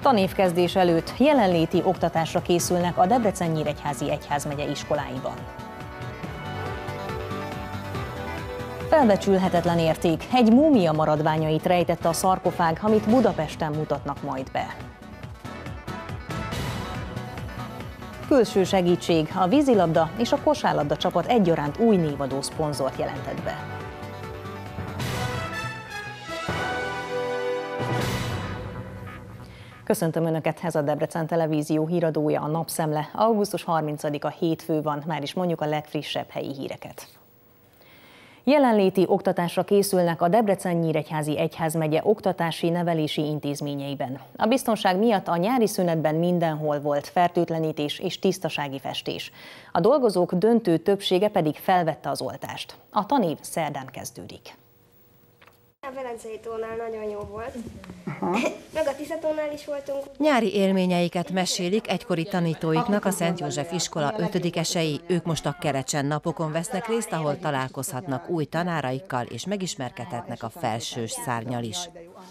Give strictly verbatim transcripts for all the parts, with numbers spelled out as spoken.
Tanévkezdés előtt jelenléti oktatásra készülnek a Debrecen-Nyíregyházi egyházmegye iskoláiban. Felbecsülhetetlen érték, egy múmia maradványait rejtette a szarkofág, amit Budapesten mutatnak majd be. Külső segítség, a vízilabda és a kosárlabda csapat egyaránt új névadó szponzort jelentett be. Köszöntöm Önöket, ez a Debrecen Televízió híradója, a Napszemle. augusztus harmincadika hétfő van, már is mondjuk a legfrissebb helyi híreket. Jelenléti oktatásra készülnek a Debrecen-Nyíregyházi egyházmegye oktatási nevelési intézményeiben. A biztonság miatt a nyári szünetben mindenhol volt fertőtlenítés és tisztasági festés. A dolgozók döntő többsége pedig felvette az oltást. A tanév szerdán kezdődik. A Velencei tónál nagyon jó volt. Aha. Meg a Tiszatónál is voltunk. Nyári élményeiket mesélik egykori tanítóiknak a Szent József iskola ötödikesei. Ők most a Kerecsen napokon vesznek részt, ahol találkozhatnak új tanáraikkal és megismerkedhetnek a felsős szárnnyal is.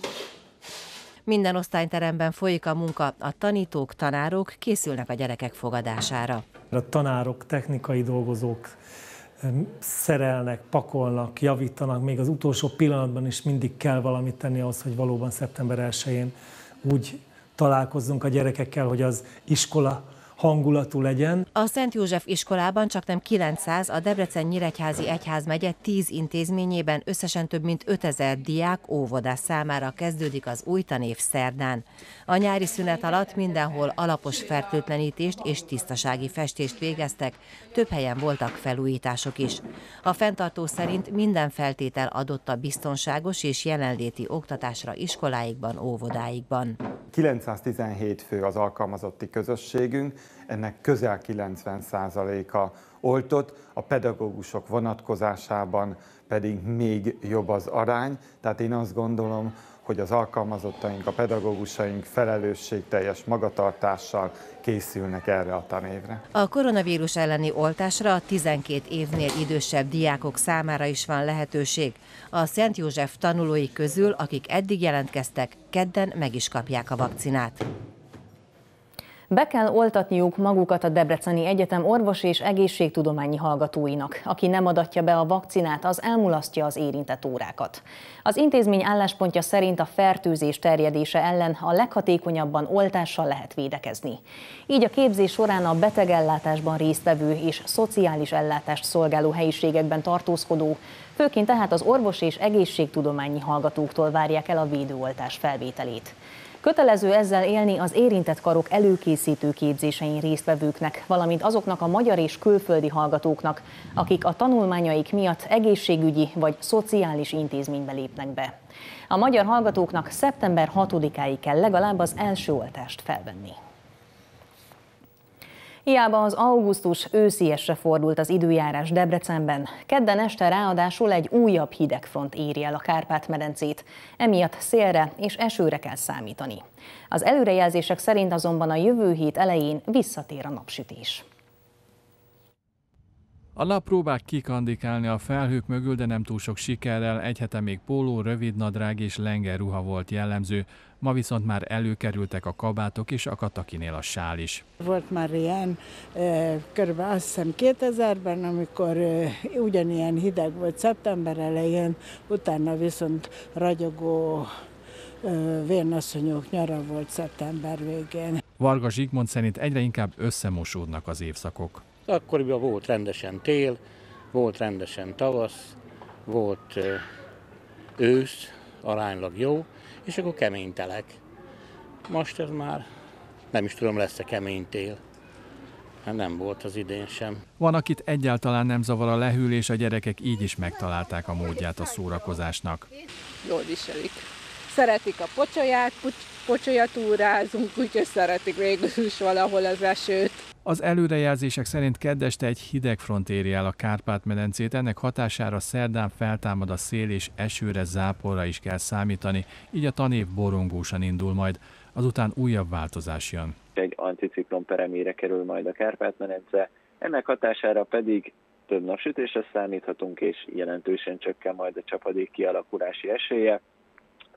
Minden osztályteremben folyik a munka, a tanítók, tanárok készülnek a gyerekek fogadására. A tanárok, technikai dolgozók szerelnek, pakolnak, javítanak, még az utolsó pillanatban is mindig kell valamit tenni ahhoz, hogy valóban szeptember elsején úgy találkozzunk a gyerekekkel, hogy az iskola hangulatú legyen. A Szent József iskolában csaknem kilencszáz, a Debrecen-Nyíregyházi egyházmegye tíz intézményében összesen több mint ötezer diák, óvodás számára kezdődik az új tanév szerdán. A nyári szünet alatt mindenhol alapos fertőtlenítést és tisztasági festést végeztek, több helyen voltak felújítások is. A fenntartó szerint minden feltétel adott a biztonságos és jelenléti oktatásra iskoláikban, óvodáikban. kilencszáztizenhét fő az alkalmazotti közösségünk, ennek közel kilencven százaléka oltott, a pedagógusok vonatkozásában pedig még jobb az arány, tehát én azt gondolom, hogy az alkalmazottaink, a pedagógusaink felelősségteljes magatartással készülnek erre a tanévre. A koronavírus elleni oltásra a tizenkét évnél idősebb diákok számára is van lehetőség. A Szent József tanulói közül, akik eddig jelentkeztek, kedden meg is kapják a vakcinát. Be kell oltatniuk magukat a Debreceni Egyetem orvosi és egészségtudományi hallgatóinak. Aki nem adatja be a vakcinát, az elmulasztja az érintett órákat. Az intézmény álláspontja szerint a fertőzés terjedése ellen a leghatékonyabban oltással lehet védekezni. Így a képzés során a betegellátásban résztvevő és szociális ellátást szolgáló helyiségekben tartózkodó, főként tehát az orvosi és egészségtudományi hallgatóktól várják el a védőoltás felvételét. Kötelező ezzel élni az érintett karok előkészítő képzésein résztvevőknek, valamint azoknak a magyar és külföldi hallgatóknak, akik a tanulmányaik miatt egészségügyi vagy szociális intézménybe lépnek be. A magyar hallgatóknak szeptember hatodikáig kell legalább az első oltást felvenni. Hiába az augusztus ősziesre fordult az időjárás Debrecenben, kedden este ráadásul egy újabb hidegfront éri el a Kárpát-medencét, emiatt szélre és esőre kell számítani. Az előrejelzések szerint azonban a jövő hét elején visszatér a napsütés. A nap próbál kikandikálni a felhők mögül, de nem túl sok sikerrel. Egy hete még póló, rövidnadrág és lengerruha volt jellemző, ma viszont már előkerültek a kabátok és akadt akinél a sál is. Volt már ilyen, körülbelül azt hiszem kétezerben, amikor ugyanilyen hideg volt szeptember elején, utána viszont ragyogó vérnasszonyok nyara volt szeptember végén. Varga Zsigmond szerint egyre inkább összemosódnak az évszakok. Akkoriban volt rendesen tél, volt rendesen tavasz, volt ősz, aránylag jó, és akkor kemény telek. Most ez már nem is tudom, lesz-e kemény tél. Hát nem volt az idén sem. Van, akit egyáltalán nem zavar a lehűlés, a gyerekek így is megtalálták a módját a szórakozásnak. Jól viselik. Szeretik a pocsolyát, pocsolyatúrázunk, úgyhogy szeretik végül is valahol az esőt. Az előrejelzések szerint kedd este egy hideg front éri el a Kárpát-medencét, ennek hatására szerdán feltámad a szél és esőre, záporra is kell számítani, így a tanév borongósan indul majd, azután újabb változás jön. Egy anticiklon peremére kerül majd a Kárpát-medence, ennek hatására pedig több napsütésre számíthatunk, és jelentősen csökken majd a csapadék kialakulási esélye.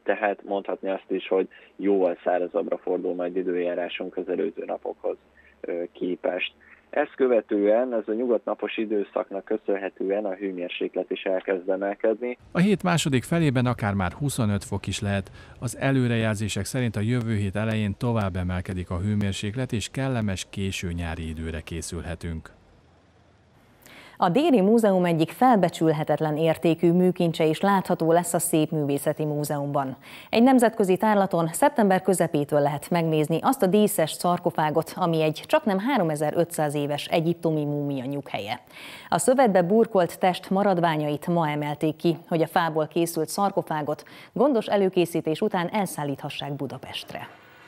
tehát mondhatni azt is, hogy jóval szárazabbra fordul majd időjárásunk az előző napokhoz képest. Ezt követően, ez a nyugatnapos időszaknak köszönhetően a hőmérséklet is elkezd emelkedni. A hét második felében akár már huszonöt fok is lehet. Az előrejelzések szerint a jövő hét elején tovább emelkedik a hőmérséklet, és kellemes késő nyári időre készülhetünk. A Déri Múzeum egyik felbecsülhetetlen értékű műkincse is látható lesz a Szépművészeti Múzeumban. Egy nemzetközi tárlaton szeptember közepétől lehet megnézni azt a díszes szarkofágot, ami egy csaknem háromezer-ötszáz éves egyiptomi múmia nyughelye. A szövetbe burkolt test maradványait ma emelték ki, hogy a fából készült szarkofágot gondos előkészítés után elszállíthassák Budapestre.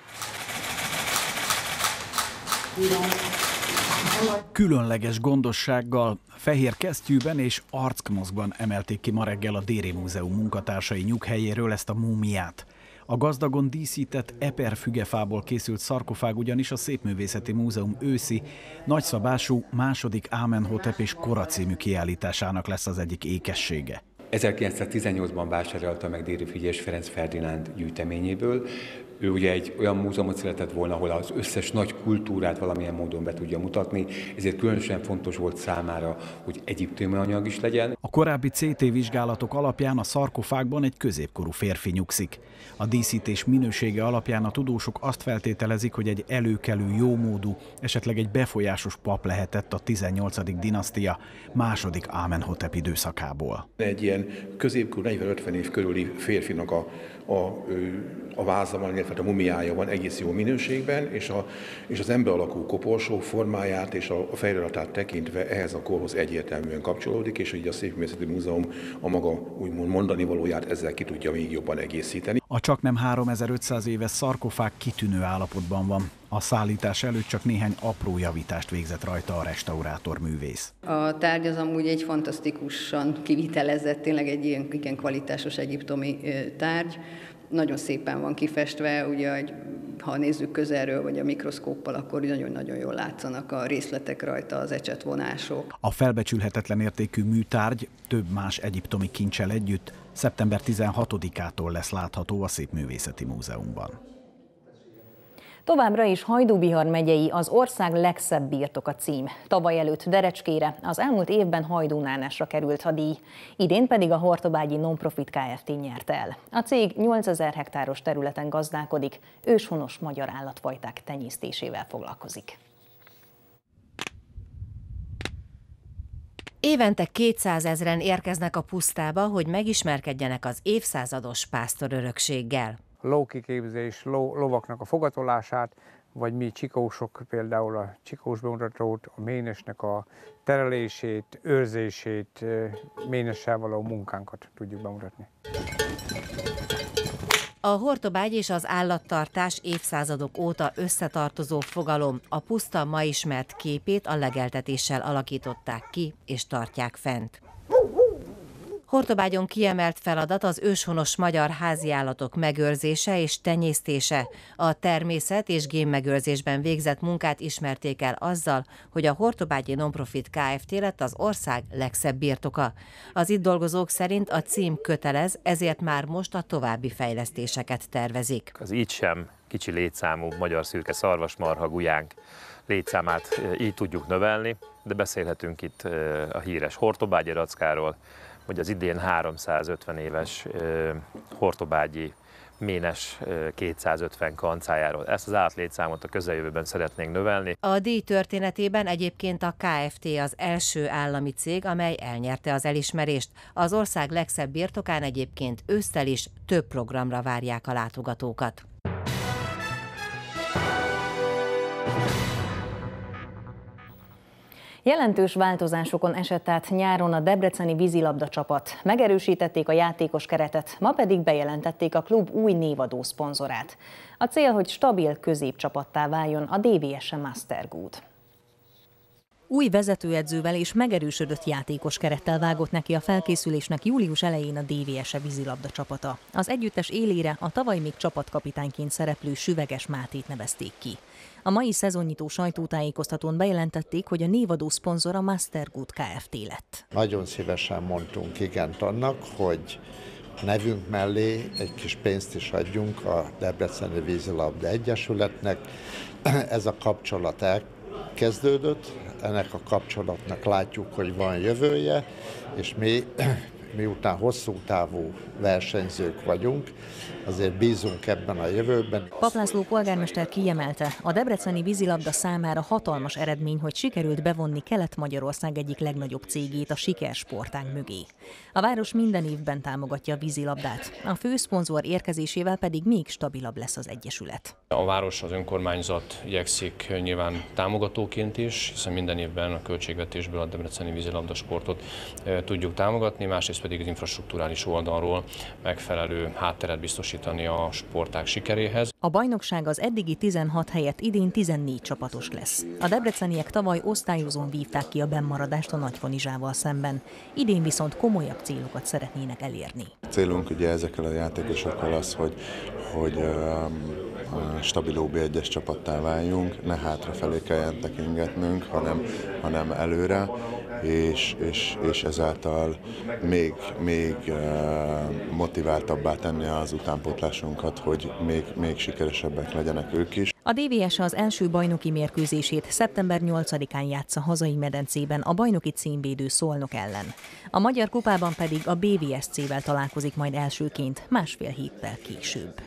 Különleges gondossággal, fehér kesztyűben és arckmaszkban emelték ki ma reggel a Déri Múzeum munkatársai nyughelyéről ezt a múmiát. A gazdagon díszített eperfügefából készült szarkofág ugyanis a Szépművészeti Múzeum őszi, nagyszabású második Amenhotep és Kora című kiállításának lesz az egyik ékessége. ezerkilencszáztizennyolcban vásárolta meg Déri Frigyes Ferenc Ferdinánd gyűjteményéből. Ő ugye egy olyan múzeumot szeretett volna, ahol az összes nagy kultúrát valamilyen módon be tudja mutatni, ezért különösen fontos volt számára, hogy egyiptomi anyag is legyen. A korábbi cé té vizsgálatok alapján a szarkofágban egy középkorú férfi nyugszik. A díszítés minősége alapján a tudósok azt feltételezik, hogy egy előkelő, jómódú, esetleg egy befolyásos pap lehetett a tizennyolcadik dinasztia második Amenhotep időszakából. Egy ilyen középkorú negyven-ötven év körüli férfinak a, a, a váza van, illetve a mumiája van egész jó minőségben, és, a, és az ember alakú koporsó formáját és a, a fejrelatát tekintve ehhez a korhoz egyértelműen kapcsolódik, és így a Szépművészeti Múzeum a maga úgymond mondani valóját ezzel ki tudja még jobban egészíteni. A csaknem háromezer-ötszáz éves szarkofág kitűnő állapotban van. A szállítás előtt csak néhány apró javítást végzett rajta a restaurátor művész. A tárgy az amúgy egy fantasztikusan kivitelezett, tényleg egy ilyen igen kvalitásos egyiptomi tárgy. Nagyon szépen van kifestve, ugye, ha nézzük közelről vagy a mikroszkóppal, akkor nagyon-nagyon jól látszanak a részletek rajta, az ecsetvonások. A felbecsülhetetlen értékű műtárgy több más egyiptomi kincsel együtt szeptember tizenhatodikától lesz látható a Szépművészeti Múzeumban. Továbbra is Hajdú-Bihar megyei az ország legszebb birtoka cím. Tavaly előtt Derecskére, az elmúlt évben Hajdúnánásra került a díj. Idén pedig a Hortobágyi Nonprofit Kft. Nyerte el. A cég nyolcezer hektáros területen gazdálkodik, őshonos magyar állatfajták tenyésztésével foglalkozik. Évente kétszázezren érkeznek a pusztába, hogy megismerkedjenek az évszázados pásztorörökséggel. A lókiképzés, ló, lovaknak a fogatolását, vagy mi csikósok például a csikós bemutatót, a ménesnek a terelését, őrzését, ménessel való munkánkat tudjuk bemutatni. A hortobágy és az állattartás évszázadok óta összetartozó fogalom, a puszta ma ismert képét a legeltetéssel alakították ki és tartják fent. Hortobágyon kiemelt feladat az őshonos magyar háziállatok megőrzése és tenyésztése. A természet- és génmegőrzésben végzett munkát ismerték el azzal, hogy a Hortobágyi Nonprofit Kft. Lett az ország legszebb birtoka. Az itt dolgozók szerint a cím kötelez, ezért már most a további fejlesztéseket tervezik. Az így sem kicsi létszámú magyar szürke szarvasmarha gulyánk létszámát így tudjuk növelni, de beszélhetünk itt a híres hortobágyi rackáról, hogy az idén háromszázötven éves uh, hortobágyi ménes uh, kétszázötven kancájáról. Ezt az állatlétszámot a közeljövőben szeretnénk növelni. A díj történetében egyébként a Kft. Az első állami cég, amely elnyerte az elismerést. Az ország legszebb birtokán egyébként ősszel is több programra várják a látogatókat. Jelentős változásokon esett át nyáron a debreceni vízilabda csapat. Megerősítették a játékos keretet, ma pedig bejelentették a klub új névadó szponzorát. A cél, hogy stabil középcsapattá váljon a dé vé es Mastergood. Új vezetőedzővel és megerősödött játékos kerettel vágott neki a felkészülésnek július elején a dé vé es vízilabda csapata. Az együttes élére a tavaly még csapatkapitányként szereplő Süveges Mátét nevezték ki. A mai szezonnyitó sajtótájékoztatón bejelentették, hogy a névadó szponzor a Mastergood Kft. Lett. Nagyon szívesen mondtunk igent annak, hogy nevünk mellé egy kis pénzt is adjunk a Debreceni Vízilabda Egyesületnek. Ez a kapcsolat elkezdődött, ennek a kapcsolatnak látjuk, hogy van jövője, és mi, miután hosszú távú versenyzők vagyunk, azért bízunk ebben a jövőben. Pap László polgármester kiemelte, a debreceni vízilabda számára hatalmas eredmény, hogy sikerült bevonni Kelet-Magyarország egyik legnagyobb cégét a sikersportág mögé. A város minden évben támogatja a vízilabdát, a főszponzor érkezésével pedig még stabilabb lesz az egyesület. A város, az önkormányzat igyekszik nyilván támogatóként is, hiszen minden évben a költségvetésből a debreceni vízilabda sportot tudjuk támogatni, másrészt pedig az infrastrukturális oldalról megfelelő hátteret biztosítani a sportág sikeréhez. A bajnokság az eddigi tizenhat helyett idén tizennégy csapatos lesz. A debreceniek tavaly osztályozón vívták ki a bennmaradást a Nagyfonizsával szemben. Idén viszont komolyabb célokat szeretnének elérni. A célunk ugye ezekkel a játékosokkal az, hogy, hogy uh, stabil ó bé egyes csapattá váljunk, ne hátrafelé kelljen tekingetnünk, hanem, hanem előre, és, és, és ezáltal még, még motiváltabbá tenni az utánpótlásunkat, hogy még, még sikeresebbek legyenek ők is. A dé vé es az első bajnoki mérkőzését szeptember nyolcadikán játsza hazai medencében a bajnoki címvédő Szolnok ellen. A Magyar Kupában pedig a bé vé es cé-vel találkozik majd elsőként másfél héttel később.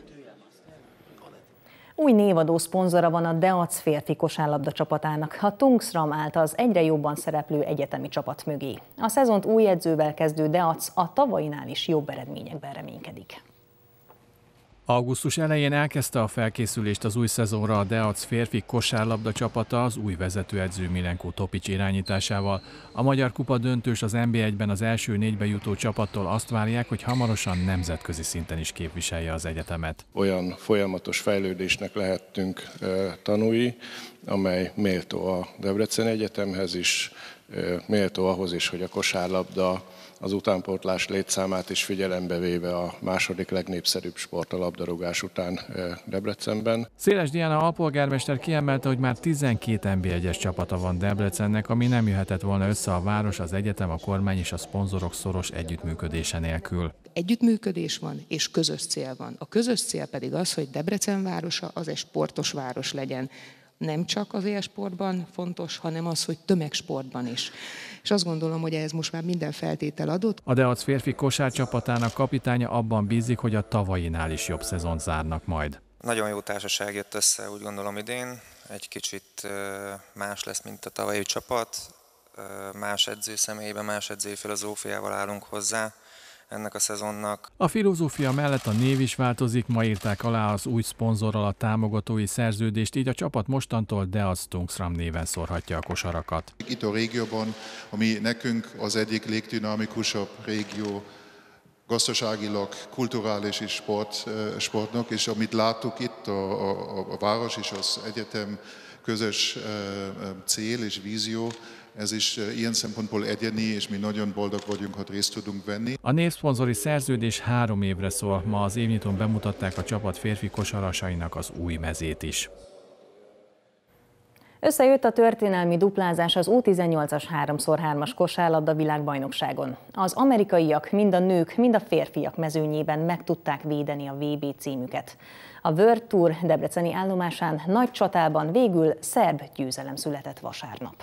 Új névadó szponzora van a Deac férfi kosárlabda csapatának. A Tungsram állt az egyre jobban szereplő egyetemi csapat mögé. A szezont új edzővel kezdő Deac a tavainál is jobb eredményekben reménykedik. Augusztus elején elkezdte a felkészülést az új szezonra a Deac férfi kosárlabda csapata az új vezetőedző Milenko Topics irányításával. A Magyar Kupa döntős az en bé egyben az első négybe jutó csapattól azt várják, hogy hamarosan nemzetközi szinten is képviselje az egyetemet. Olyan folyamatos fejlődésnek lehettünk tanúi, amely méltó a Debreceni Egyetemhez is, méltó ahhoz is, hogy a kosárlabda az utánpótlás létszámát is figyelembe véve a második legnépszerűbb sport a labdarúgás után Debrecenben. Széles Diana alpolgármester kiemelte, hogy már tizenkét en bé egyes csapata van Debrecennek, ami nem jöhetett volna össze a város, az egyetem, a kormány és a szponzorok szoros együttműködése nélkül. Együttműködés van és közös cél van. A közös cél pedig az, hogy Debrecen városa az egy sportos város legyen. Nem csak az élsportban fontos, hanem az, hogy tömegsportban is. És azt gondolom, hogy ehhez most már minden feltétel adott. A Deac férfi kosárcsapatának kapitánya abban bízik, hogy a tavainál is jobb szezont zárnak majd. Nagyon jó társaság jött össze, úgy gondolom idén. Egy kicsit más lesz, mint a tavalyi csapat. Más edző személyében, más edzői filozófiával állunk hozzá ennek a szezonnak. A filozófia mellett a név is változik, ma írták alá az új szponzorral a támogatói szerződést, így a csapat mostantól Deac Tungsram néven szórhatja a kosarakat. Itt a régióban, ami nekünk az egyik legdinamikusabb régió, gazdaságilag, kulturális és sport, sportnak, és amit láttuk itt, a, a, a város és az egyetem közös cél és vízió, ez is ilyen szempontból egyeni, és mi nagyon boldog vagyunk, hogy részt tudunk venni. A névszponzori szerződés három évre szól, ma az évnyitón bemutatták a csapat férfi kosarasainak az új mezét is. Összejött a történelmi duplázás az U tizennyolcas három szor hármas kosárlabda világbajnokságon. Az amerikaiak mind a nők, mind a férfiak mezőnyében meg tudták védeni a vé bé címüket. A World Tour debreceni állomásán nagy csatában végül szerb győzelem született vasárnap.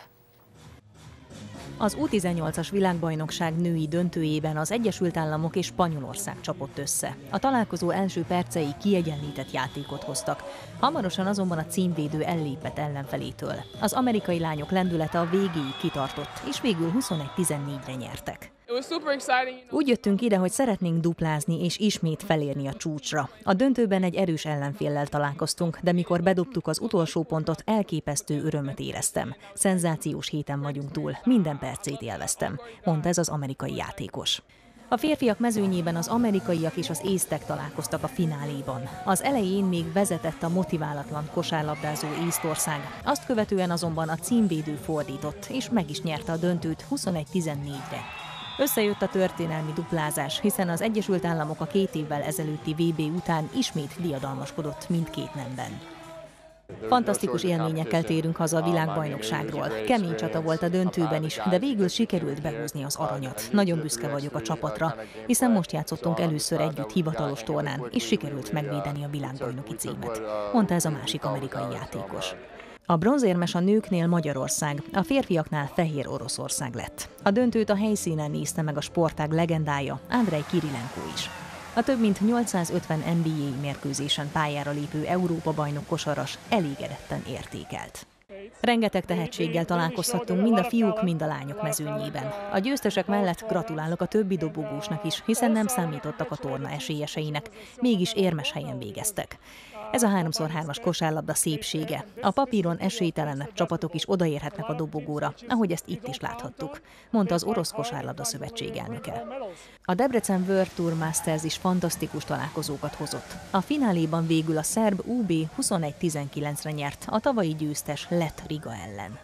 Az U tizennyolcas világbajnokság női döntőjében az Egyesült Államok és Spanyolország csapott össze. A találkozó első percei kiegyenlített játékot hoztak. Hamarosan azonban a címvédő ellépett ellenfelétől. Az amerikai lányok lendülete a végéig kitartott, és végül huszonegy tizennégyre nyertek. Úgy jöttünk ide, hogy szeretnénk duplázni és ismét felérni a csúcsra. A döntőben egy erős ellenféllel találkoztunk, de mikor bedobtuk az utolsó pontot, elképesztő örömöt éreztem. Szenzációs héten vagyunk túl, minden percét élveztem, mondta ez az amerikai játékos. A férfiak mezőnyében az amerikaiak és az észtek találkoztak a fináléban. Az elején még vezetett a motiválatlan kosárlabdázó Észtország, azt követően azonban a címvédő fordított, és meg is nyerte a döntőt huszonegy tizennégyre. Összejött a történelmi duplázás, hiszen az Egyesült Államok a két évvel ezelőtti vé bé után ismét diadalmaskodott mindkét nemben. Fantasztikus élményekkel térünk haza a világbajnokságról. Kemény csata volt a döntőben is, de végül sikerült behúzni az aranyat. Nagyon büszke vagyok a csapatra, hiszen most játszottunk először együtt hivatalos tornán, és sikerült megvédeni a világbajnoki címet, mondta ez a másik amerikai játékos. A bronzérmes a nőknél Magyarország, a férfiaknál Fehér Oroszország lett. A döntőt a helyszínen nézte meg a sportág legendája, Andrei Kirilenko is. A több mint nyolcszázötven en bé á mérkőzésen pályára lépő Európa-bajnok kosaras elégedetten értékelt. Rengeteg tehetséggel találkozhattunk mind a fiúk, mind a lányok mezőnyében. A győztesek mellett gratulálok a többi dobogósnak is, hiszen nem számítottak a torna esélyeseinek, mégis érmes helyen végeztek. Ez a három szor hármas kosárlabda szépsége. A papíron esélytelenebb csapatok is odaérhetnek a dobogóra, ahogy ezt itt is láthattuk, mondta az Orosz Kosárlabda Szövetség elnöke. A Debrecen World Tour Masters is fantasztikus találkozókat hozott. A fináléban végül a szerb u bé huszonegy tizenkilencre nyert a tavalyi győztes lett Riga ellen.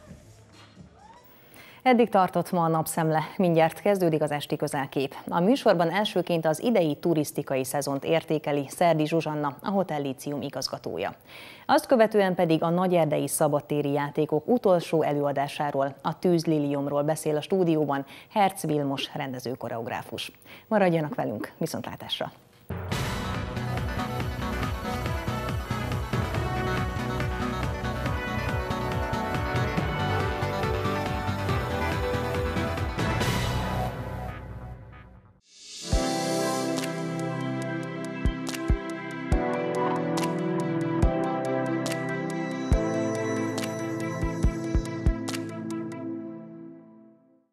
Eddig tartott ma a napszemle, mindjárt kezdődik az esti közelkép. A műsorban elsőként az idei turisztikai szezont értékeli Szerdi Zsuzsanna, a Hotel Lícium igazgatója. Azt követően pedig a nagyerdei szabadtéri játékok utolsó előadásáról, a Tűzliliomról beszél a stúdióban Hercz Vilmos rendező-koreográfus. Maradjanak velünk, viszontlátásra!